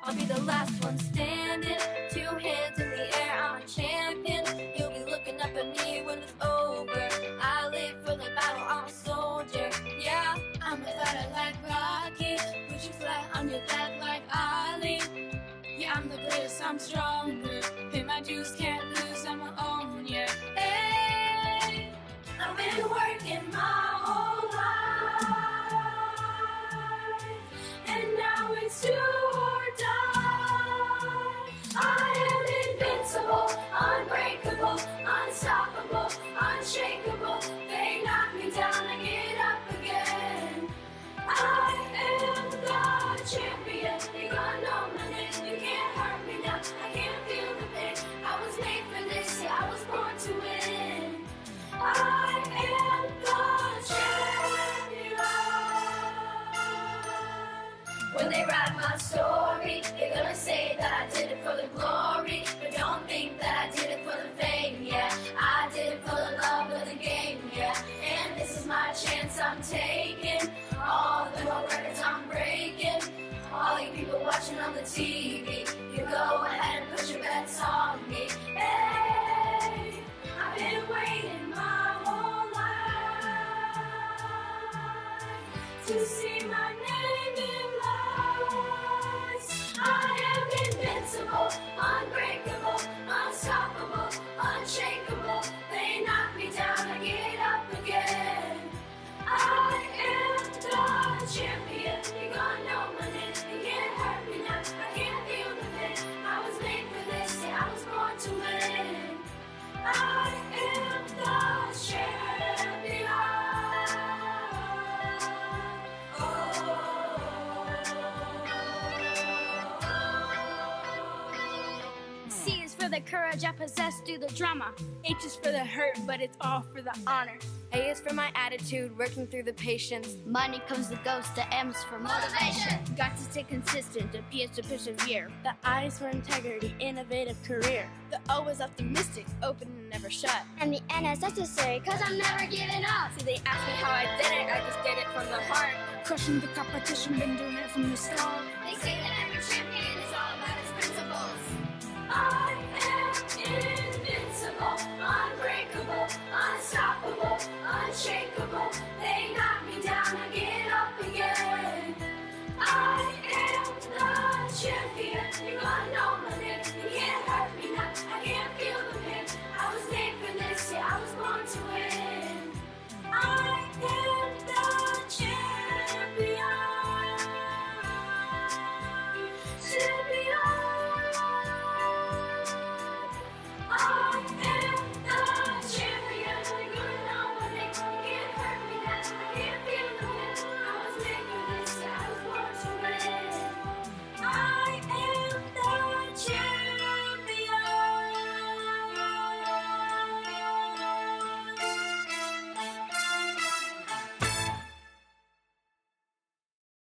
I'll be the last one standing, 2 hands in the air, I'm a champion. You'll be looking up at me when it's over. I live for the battle, I'm a soldier. Yeah, I'm a fighter like Rocky, put you flat on your back like Ali. Yeah, I'm the greatest, I'm stronger. Pay my dues, can't lose, I'm my own, yeah. Hey, I've been working my whole life, and now it's do or die. I am invincible, unbreakable, unstoppable, unshakable. They knock me down, I get up again. I am the champion, you gonna know my name. You can't hurt me now, I can't feel the pain. I was made for this, yeah, I was born to win. I am the champion. When they write my story, they're gonna say that I did it for the glory, but don't think that I did it for the fame, yeah. I did it for the love of the game, yeah. And this is my chance I'm taking. All the world records I'm breaking. All you people watching on the TV, you go ahead and put your bets on me. Hey, I've been waiting my whole life to see my name in lights. I am invincible, unbreakable, unstoppable, unshakable. They knock me down, I get up again. I am the champion, you gonna know my name. You can't hurt me now, I can't feel the pain. I was made for this, yeah, I was born to win. I am the champion. C is for the courage I possess through the drama. H is for the hurt, but it's all for the honor. A is for my attitude, working through the patience. Money comes the ghost, the M's for motivation. Got to stay consistent, the P is to persevere. The I is for integrity, innovative career. The O is optimistic, open and never shut. And the N is necessary, cause I'm never giving up. See, they asked me how I did it, I just did it from the heart. Crushing the competition, been doing it from the start. They say that I'm a champion.